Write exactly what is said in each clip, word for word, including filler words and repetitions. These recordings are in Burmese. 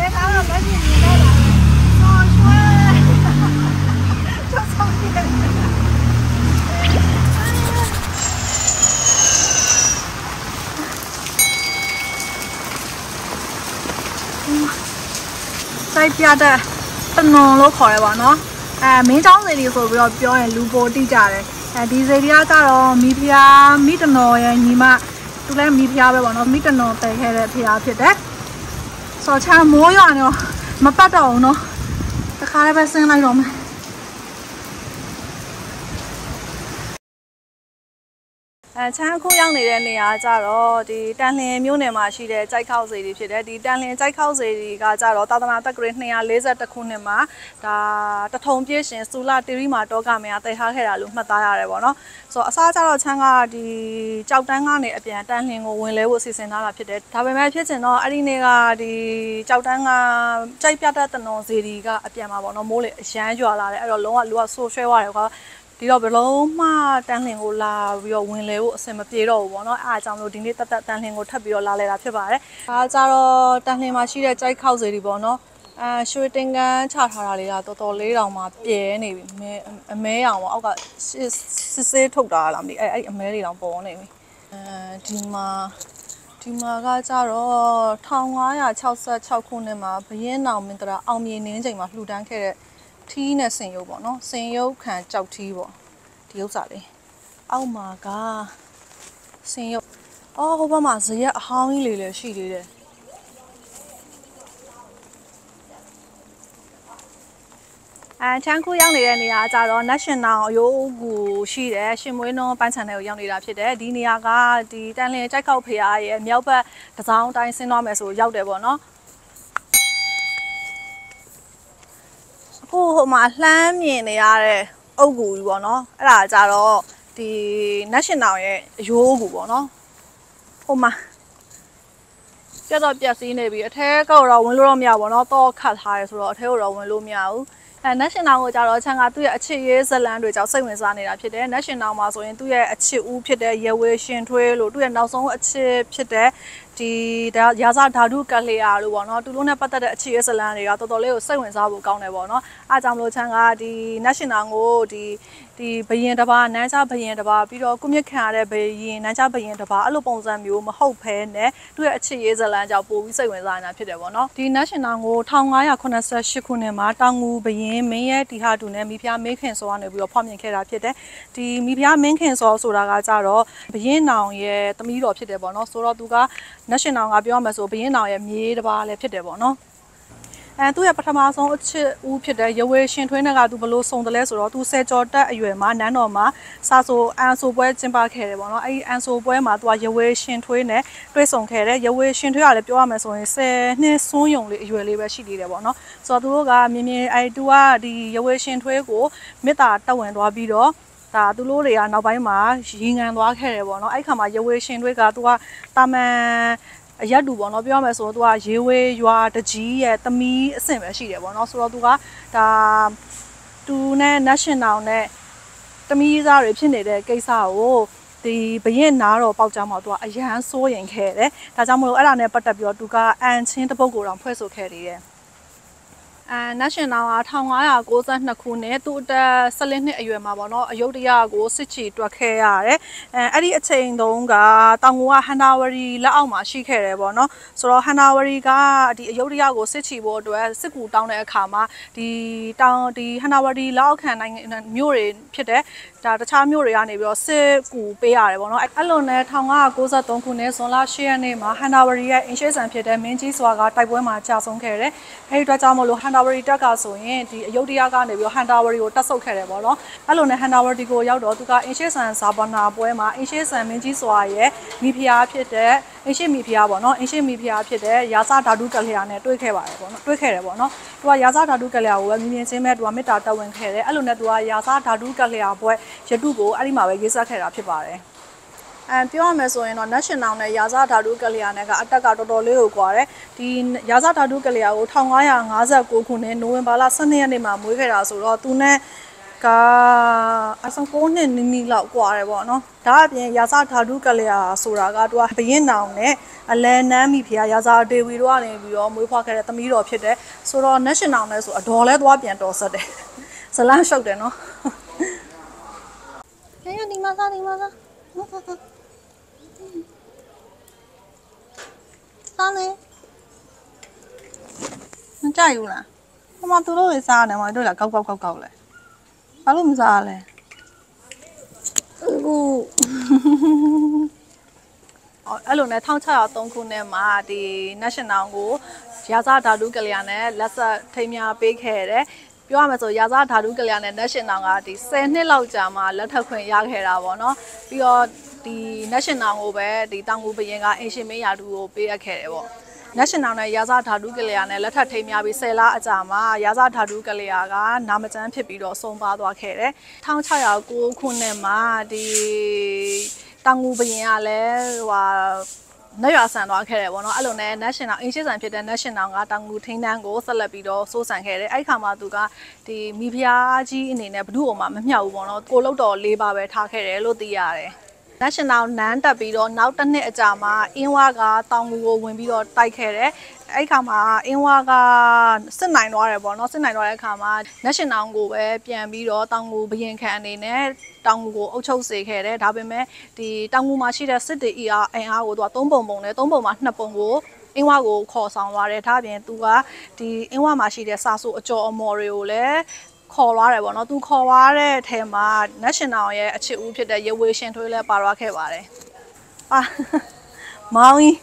拿了赶紧你来了，好帅，就从这。再加的不浓了烤的吧喏，哎，没长这里说不要表演录播底价的，哎，第这里啊咋了？米皮啊，米的孬呀，你嘛，都来米皮啊呗吧喏，米的孬带开的皮啊皮的，说吃馍样呢，没巴到喏，这看来把生来着没？အဲချမ်းခိုးရောက်နေတဲ့နေရာကြတော့ဒီတန်လျင်မြို့နယ်မှာရှိတဲ့ကြိုက်ခောက်စေတီဖြစ်တယ်ဒီတန်လျင်ကြိုက်ခောက်စေတီကကြတော့သာသနာတက္ကရာနှစ်ရာလေးဆယ်တစ်ခုနှစ်မှာဒါတထုံပြည့်ရှင်စူလာတီရီမာတောကမင်းကတည်ထားခဲ့တာလို့မှတ်သားရတယ်ပေါ့နော်ဆိုတော့အစားကြတော့ချမ်းကဒီကြောက်တန်းကနေအပြန်တန်လျင်ကိုဝင်လဲဖို့စီစဉ်ထားတာဖြစ်တယ်ဒါပေမဲ့ဖြစ်ချင်တော့အဲ့ဒီနေ့ကဒီကြောက်တန်းကကြိုက်ပြတ်တဲ့တနွန်စေတီကအပြန်မှာပေါ့နော်မိုးလေအရမ်းရွာလာတယ်အဲ့တော့လုံးဝလူကဆိုးရွှဲသွားတယ်ကွာဒီတော့ဘလုံးမှတန်းလင်ကိုလာပြီးတော့ဝင်လဲဖို့အဆင်မပြေတော့ဘူးပေါ့နော်အားအကြောင်းလို့ဒီနေ့တက်တက်တန်းလင်ကိုထပ်ပြီးတော့လာလဲတာဖြစ်ပါတယ်ဒါကြတော့တန်းလင်မှာရှိတဲ့ကြိုက်ခောက်စေတီပေါ့နော်အဲရွှေတင်ကန်းချထားတာလေးကတော်တော်လေးတောင်မှပြဲနေပြီမဲအမဲရောင်ပေါ့အောက်ကစစ်စစ်ထုတ်တာလားမသိအဲအဲ့အမဲလေးတောင်ပေါ်နေပြီအဲဒီမှာဒီမှာကကြတော့တစ်ထောင်ငါးရာခြောက်ဆယ့်ခြောက်ခုနှစ်မှာဘရင်နောင်မင်းတရာအောင်မြေနင်းချိန်မှာလှူဒန်းခဲ့တဲ့ထီးနဲ့စင်ရုပ်ပေါ့နော်စင်ရုပ်ခံကြောက်ထီးပေါ့ဒီဥစ္စာလေးအောက်မှာကစင်ရုပ်အော်ဟိုဘက်မှာဇရက်အဟောင်းကြီးလေးလည်းရှိသေးတယ်အဲချမ်းခုရောက်နေတဲ့နေရာကြတော့ Nat Shin Naung အယိုးကူရှိတယ်ရှင်မွေးနှောပန်းချန်တဲ့ကိုရောက်နေတာဖြစ်တယ်ဒီနေရာကဒီတန်လျင်ကြိုက်ခောက်ဖရားရဲ့မြောက်ဘက်တစောင်းတိုင်းဆင်းသွားမယ်ဆိုရောက်တယ်ပေါ့နော်ဟိုဟိုမှာလှမ်းမြင်နေရတဲ့အုတ်ကူကြီးပေါ့နော်အဲ့ဒါကြတော့ဒီ Nat Shin Naung ရဲ့အယိုးကူပေါ့နော်ဟိုမှာပြတ်တော့ပြတ်စည်းနေပြီအထဲကတော့ဝင်လို့တော့မရဘူးပေါ့နော်တော့ခတ်ထားရဲဆိုတော့အထဲကတော့ဝင်လို့မရဘူးအဲ Nat Shin Naung ကိုကြတော့ချမ်းကသူ့ရဲ့အချစ်ရေးဇလန်းတွေကြောင့်စိတ်ဝင်စားနေတာဖြစ်တယ် Nat Shin Naung မှာဆိုရင်သူ့ရဲ့အချစ်ဦးဖြစ်တဲ့ရေဝေရှင်ထွေးလို့သူ့ရဲ့နောက်ဆုံးအချစ်ဖြစ်တဲ့ဒီရာဇဓာတုကလျာလို့ပေါ့နော်သူတို့နဲ့ပတ်သက်တဲ့အချစ်ရေးဇလန်းတွေကတော်တော်လေးကိုစိတ်ဝင်စားဖို့ကောင်းတယ်ပေါ့နော်အားကြောင့်မလို့ချမ်းကဒီ Nat Shin Naung ကိုဒီဒီဘရင်တစ်ပါးနန်းချဘရင်တစ်ပါးပြီးတော့ကုမြင့်ခံရတဲ့ဘရင်နန်းချဘရင်တစ်ပါးအဲ့လိုပုံစံမျိုးမဟုတ်ဘဲနဲ့သူ့ရဲ့အချစ်ရေးဇလန်းကြောင့်ပို့ပြီးစိတ်ဝင်စားနေတာဖြစ်တယ်ပေါ့နော်ဒီ Nat Shin Naung ကိုတစ်ထောင်ငါးရာခုနှစ်ဆယ့်ရှစ်ခုနှစ်မှာတောင်ငူဘရင်မင်းရဲ့တီဟာတူနဲ့မိဖုရားမင်းခင်စောကနေပြီးတော့ဖွားမြင်ခဲ့တာဖြစ်တယ်ဒီမိဖုရားမင်းခင်စောဆိုတာကကြတော့ဘရင်နောင်ရဲ့သမီးတော်ဖြစ်တယ်ပေါ့နော်ဆိုတော့သူက Nat Shin Naung ကပြောမှဆိုဘရင်နောင်ရဲ့မြေးတစ်ပါးလည်းဖြစ်တယ်ပေါ့နော်အဲသူ့ရဲ့ပထမဆုံးအချစ်ဦးဖြစ်တဲ့ရဝေရှင်ထွေးနဲ့ကသူဘလို့စုံတယ်လဲဆိုတော့သူဆယ်ကျော်တက်အရွယ်မှာနန်းတော်မှာစာဆိုအန်ဆိုပွဲကျင်းပခဲ့တယ်ပေါ့နော်အဲဒီအန်ဆိုပွဲမှာသူကရဝေရှင်ထွေးနဲ့တွေ့ဆုံခဲ့တယ်ရဝေရှင်ထွေးကလည်းပြောရမယ်ဆိုရင်ဆယ်နှစ်စွန်းယုံလေးအရွယ်လေးပဲရှိသေးတယ်ပေါ့နော်ဆိုတော့သူတို့ကမြင်မြင်အဲသူကဒီရဝေရှင်ထွေးကိုမေတ္တာတက်ဝင်သွားပြီးတော့ဒါသူတို့တွေကနောက်ပိုင်းမှာရီငံသွားခဲ့တယ်ပေါ့နော်အဲ့ခါမှာရဝေရှင်ထွေးကသူကတာမန်အရက်တူပေါ့နော်ပြောရမယ်ဆိုတော့သူကရေဝေးရွာတကြီးရဲ့သမီးအဆင့်ပဲရှိတယ်ပေါ့နော်ဆိုတော့သူကဒါသူနဲ့ Nat Shin Naung နဲ့သမီးသားတွေဖြစ်နေတဲ့ကိစ္စကိုဒီဘရင်နားတော်ပေါက်ကြမှာသူကအရန်စိုးရင်ခဲ့တယ်ဒါကြောင့်မလို့အဲ့ဒါနဲ့ပတ်သက်ပြီးတော့သူကအန်ချင်းတစ်ပုတ်ကိုတော့ဖွဲ့ဆိုခဲ့သေးတယ်အဲ Nat Shin Naung ကတစ်ထောင်ငါးရာကိုးဆယ့်နှစ်ခုနှစ်သူ့အသက်ဆယ်လေးနှစ်အရွယ်မှာပေါ့နော်အယုဒ္ဓယကိုစစ်ချီတွက်ခဲ့ရတယ်အဲအဲ့ဒီအချိန်တုန်းကတောင်ငူကဟန္တာဝရီလက်အောက်မှာရှိခဲ့တယ်ပေါ့နော်ဆိုတော့ဟန္တာဝရီကဒီအယုဒ္ဓယကိုစစ်ချီဖို့အတွက်စစ်ကူတောင်းတဲ့အခါမှာဒီတောင်ဒီဟန္တာဝရီလက်အောက်ခံနိုင်ငံမြို့တွေဖြစ်တဲ့ဒါတခြားမြို့တွေကနေပြီးတော့စစ်ကူပေးရတယ်ပေါ့နော်အဲ့လိုနဲ့တစ်ထောင်ငါးရာကိုးဆယ့်သုံးခုနှစ်ဇွန်လရှစ်ရက်နေ့မှာဟန္တာဝရီရဲ့အင်ရှေ့ဆန်ဖြစ်တဲ့မင်းကြီးစွာကတိုက်ပွဲမှာကြာဆုံးခဲ့တယ်အဲဒီအတွက်ကြောင့်မလို့ဟန္တာဝရီတက်ကဆိုရင်ဒီအယုဒ္ဓယကနေပြီးတော့ဟန္တာဝရီကိုတက်ဆုပ်ခဲ့တယ်ပေါ့နော်အဲ့လိုနဲ့ဟန္တာဝရီကိုရောက်တော့သူကအင်ရှေ့ဆန်ဇာပနာပွဲမှာအင်ရှေ့ဆန်မင်းကြီးစွာရဲ့မိဖုရားဖြစ်တဲ့အင်ရှေ့မိဖုရားပေါ့နော်အင်ရှေ့မိဖုရားဖြစ်တဲ့ရာဇဓာတုကလျာနဲ့တွေ့ခဲ့ပါတယ်ပေါ့နော်တွေ့ခဲ့တယ်ပေါ့နော်သူကရာဇဓာတုကလျာကိုပဲမြင်မြင်ချင်းပဲသူကမေတ္တာတက်ဝင်ခဲ့တယ်အဲ့လိုနဲ့သူကရာဇဓာတုကလျာပွဲရတုကိုအဲ့ဒီမှာပဲရေးစပ်ခဲ့တာဖြစ်ပါတယ်အဲပြောရမယ်ဆိုရင်တော့ Nat Shin Naung နဲ့ရာဇဓာတုကလျာနဲ့ကအတက်ကတော်တော်လေးကိုကွာတယ်ဒီရာဇဓာတုကလျာကိုတစ်ထောင်ငါးရာငါးဆယ့်ကိုခုနှစ်နိုဝင်ဘာလဆယ့်နှစ်ရက်နေ့မှာမွေးခဲ့တာဆိုတော့သူနဲ့ကအစကိုးနှစ်နီးနီးလောက်กว่าတယ်ပေါ့နော်ဒါအပြင်ရာဇဓာတုကလျာဆိုတာကသူကဘရင်နောင်နဲ့အလဲနန်းမိဖုရားရာဇဒေဝီတို့ကနေပြီးတော့မွေးဖွားခဲ့တဲ့သမီးတော်ဖြစ်တယ်ဆိုတော့နတ်ရှင်နောင်နဲ့ဆိုအတော်လဲသွားပြန်တော်ဆက်တယ်ဇလန်းရှုပ်တယ်နော်ရရဒီမှာစားဒီမှာစားစားနေမကြိုက်ဘူးလားဟိုမှာသူတို့တွေစားတယ်မှာတို့လာကောက်ကောက်ကောက်ကောက်လဲဘာလို့မစားလဲအခုအဲ့လိုနဲ့၁၆၀၃ခုနှစ်မှာဒီနတ်ရှင်နောင်ကိုရာဇဓာတုကလျာနဲ့လက်ဆက်ထိမ်းများပေးခဲ့တယ်ပြောရမယ်ဆိုရာဇဓာတုကလျာနဲ့နတ်ရှင်နောင်ကဒီဆယ်နှစ်လောက်ကြာမှလက်ထပ်ခွင့်ရခဲ့တာပေါ့နော်ပြီးတော့ဒီနတ်ရှင်နောင်ကိုပဲဒီတောင်ငူဘရင်ကအင်ရှင်မင်းရာထူးကိုပေးအပ်ခဲ့တယ်ပေါ့နတ်ရှင်နောင်နဲ့ရာဇဓာတုကလျာနဲ့လက်ထပ်ထိမ်းများပြီးဆယ်လအကြာမှာရာဇဓာတုကလျာကနာမကျန်းဖြစ်ပြီးတော့ဆုံးပါသွားခဲ့တယ်၁၆၀၉ခုနှစ်မှာဒီတောင်ငူဘရင်ကလည်းဟိုဟာနတ်ရွာဆန်သွားခဲ့တယ်ပေါ့နော်အဲ့လိုနဲ့နတ်ရှင်နောင်အင်ရှစ်ဆန်ဖြစ်တဲ့နတ်ရှင်နောင်ကတောင်ငူထင်းတန်းကိုဆက်လက်ပြီးတော့စိုးစံခဲ့တယ်အဲ့ခါမှာသူကဒီမိဖုရားကြီးအနေနဲ့ဘ누구မှမမြောက်ဘူးပေါ့နော်ကိုလုတ်တော်လေးပါပဲထားခဲ့တယ်လို့သိရတယ်နတ်ရှင်နောင်နန်းတက်ပြီးတော့နောက်တစ်နှစ်အကြာမှာအင်းဝါကတောင်ငူကိုဝင်ပြီးတော့တိုက်ခဲ့တယ်အဲ့ခါမှာအင်းဝါကစစ်နိုင်သွားတယ်ပေါ့နော်စစ်နိုင်သွားတဲ့အခါမှာနတ်ရှင်နောင်ကိုပဲပြန်ပြီးတော့တောင်ငူဘရင်ခံအနေနဲ့တောင်ငူကိုအုပ်ချုပ်စေခဲ့တယ်ဒါပေမဲ့ဒီတောင်ငူမှာရှိတဲ့စစ်တေအင်အားအင်အားကိုသူကသုံးပုံပုံနဲ့သုံးပုံမှာနှစ်ပုံကိုအင်းဝါကိုခေါ်ဆောင်သွားတယ်ဒါပြင်သူကဒီအင်းဝါမှာရှိတဲ့စာဆိုအကျော်အမော်တွေကိုလည်းခေါ်သွားတယ်ပေါ့နော်သူခေါ်သွားတဲ့အထဲမှာနတ်ရှင်နောင်ရဲ့အချစ်ဦးဖြစ်တဲ့ရေဝေရှင်ထွေးလည်းပါသွားခဲ့ပါတယ်အာမောင်ကြီး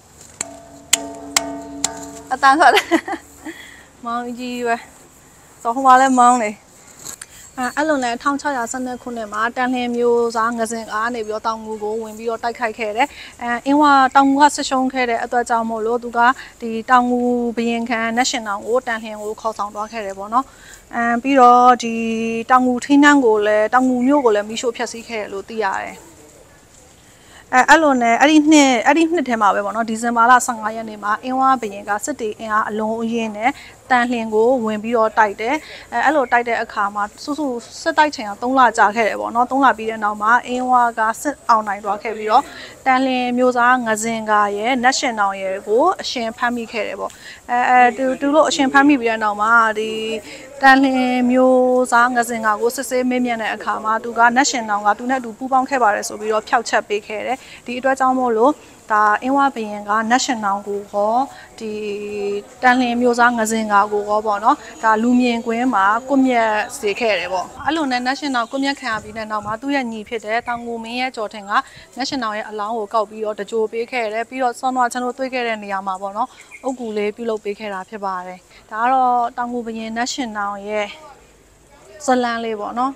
အတန်းထွက်တယ်မောင်ကြီးပဲဆိုဟိုမှာလည်းမောင်းနေအဲအဲ့လိုနဲ့၁၆၁၂ခုနှစ်မှာတန်လျင်မျိုးစားငစင်ကားနေပြီးတော့တောင်ငူကိုဝင်ပြီးတော့တိုက်ခိုက်ခဲ့တယ်အဲအင်းဝါတောင်ငူကဆက်ရှုံးခဲ့တဲ့အတွက်ကြောင့်မို့လို့သူကဒီတောင်ငူဘရင်ခံနတ်ရှင်နောင်ကိုတန်လျင်ကိုခေါ်ဆောင်သွားခဲ့တယ်ပေါ့နော်အဲပြီးတော့ဒီတောင်ငူထင်းနှန်းကိုလည်းတောင်ငူမြို့ကိုလည်းမိရှို့ဖျက်ဆီးခဲ့တယ်လို့သိရတယ်အဲအဲ့လိုနဲ့အဲ့ဒီနှစ်အဲ့ဒီနှစ်ထဲမှာပဲပေါ့နော်ဒီဇင်ဘာလ၁၅ရက်နေ့မှာအင်းဝါဘရင်ကစစ်တေအင်အားအလုံးအရင်နဲ့တန်လျင်ကိုဝင်ပြီးတော့တိုက်တယ်အဲအဲ့လိုတိုက်တဲ့အခါမှာစုစုစစ်တိုက်ချိန်က၃လကြာခဲ့တယ်ပေါ့နော်၃လပြီးတဲ့နောက်မှာအင်းဝါကစစ်အောင်နိုင်သွားခဲ့ပြီးတော့တန်လျင်မျိုးစားငစင်ကာရဲ့နတ်ရှင်နောင်ရဲ့ကိုအရှင်ဖမ်းမိခဲ့တယ်ပေါ့အဲအဲသူသူတို့အရှင်ဖမ်းမိပြီးတဲ့နောက်မှာဒီတန်လျင်မျိုးစားငစင်ကာကိုစစ်ဆေးမေးမြန်းတဲ့အခါမှာသူကနတ်ရှင်နောင်ကသူနဲ့အတူပူးပေါင်းခဲ့ပါတယ်ဆိုပြီးတော့ဖျောက်ချက်ပေးခဲ့တယ်ဒီအတွက်ကြောင့်မို့လို့ဒါအင်းဝဘရင်ကနတ်ရှင်နောင်ကိုဟောဒီတန်လျင်မျိုးစားငစင်ကာကိုဟောပေါ့နော်ဒါလူမြင်ကွင်းမှာကွမျက်စေခဲ့တယ်ပေါ့အဲ့လိုနဲ့နတ်ရှင်နောင်ကွမျက်ခံရပြီးတဲ့နောက်မှာသူ့ရဲ့ညီဖြစ်တဲ့တောင်ငူမင်းရဲ့ကြော်ထင်ကနတ်ရှင်နောင်ရဲ့အလောင်းကိုကောက်ပြီးတော့တကြိုပေးခဲ့တယ်ပြီးတော့ဆောင်းနွားချန်တို့တွေ့ခဲ့တဲ့နေရာမှာပေါ့နော်အုတ်ကူလေးပြုလုပ်ပေးခဲ့တာဖြစ်ပါတယ်ဒါကတော့တောင်ငူဘရင်နတ်ရှင်နောင်ရဲ့ဇလန်းလေးပေါ့နော်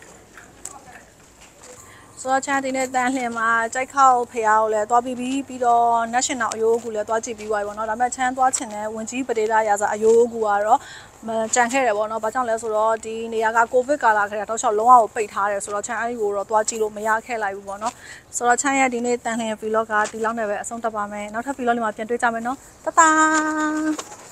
ဆိုတော့ချန်တင်တဲ့တန်းလှင်မှာကြိုက်ခောက်ဖျားကိုလည်းသွားပြီးပြီးပြီးတော့နတ်ရှင်နောင်အယိုးကူလည်းသွားကြည့်ပြီးသွားပြီပေါ့နော်ဒါပေမဲ့ချန်သွားချင်တဲ့ဝင်ကြီးပဒေတာရာဇာအယိုးကူကတော့မကြံခဲ့တယ်ပေါ့နော်ဘာကြောင့်လဲဆိုတော့ဒီနေရာကကိုဗစ်ကာလခရက်တော့ချောက်လုံးဝကိုပိတ်ထားတယ်ဆိုတော့ချန်အဲ့ဒီကိုတော့သွားကြည့်လို့မရခဲ့လိုက်ဘူးပေါ့နော်ဆိုတော့ချန်ရဲ့ဒီနေ့တန်းလှင်ဗီလော့ကဒီလောက်နဲ့ပဲအဆုံးသတ်ပါမယ်နောက်ထပ်ဗီလော့လေးမှာပြန်တွေ့ကြမယ်နော်တတာ